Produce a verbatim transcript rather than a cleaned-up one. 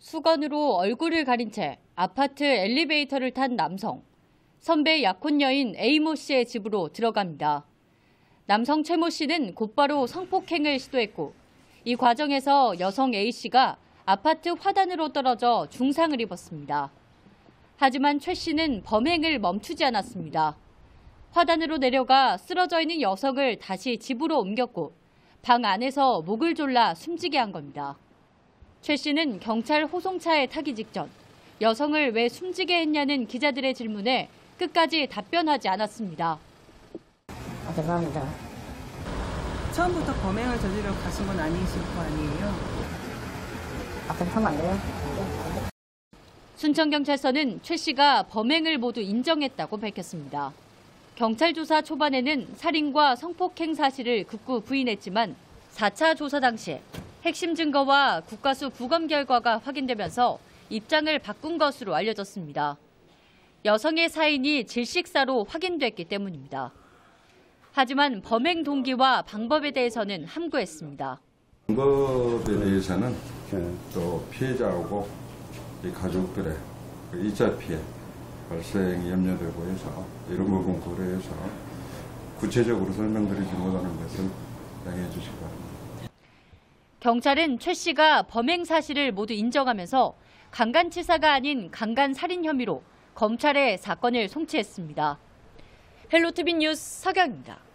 수건으로 얼굴을 가린 채 아파트 엘리베이터를 탄 남성. 선배 약혼 여인 A모 씨의 집으로 들어갑니다. 남성 최모 씨는 곧바로 성폭행을 시도했고 이 과정에서 여성 A 씨가 아파트 화단으로 떨어져 중상을 입었습니다. 하지만 최 씨는 범행을 멈추지 않았습니다. 화단으로 내려가 쓰러져 있는 여성을 다시 집으로 옮겼고 방 안에서 목을 졸라 숨지게 한 겁니다. 최 씨는 경찰 호송차에 타기 직전 여성을 왜 숨지게 했냐는 기자들의 질문에 끝까지 답변하지 않았습니다. 아, 죄송합니다. 처음부터 범행을 저지르러 가신 건 아니실 거 아니에요? 앞에 타면 안 돼요? 순천경찰서는 최 씨가 범행을 모두 인정했다고 밝혔습니다. 경찰 조사 초반에는 살인과 성폭행 사실을 극구 부인했지만 사 차 조사 당시 핵심 증거와 국가수 부검 결과가 확인되면서 입장을 바꾼 것으로 알려졌습니다. 여성의 사인이 질식사로 확인됐기 때문입니다. 하지만 범행 동기와 방법에 대해서는 함구했습니다. 방법에 대해서는 또 피해자하고 이 가족들의 이 차 피해 발생이 염려되고 해서 이런 부분 고려해서 구체적으로 설명드리지 못하는 것을 양해해 주시기 바랍니다. 경찰은 최 씨가 범행 사실을 모두 인정하면서 강간치사가 아닌 강간살인 혐의로 검찰에 사건을 송치했습니다. 헬로티비 뉴스 서경입니다.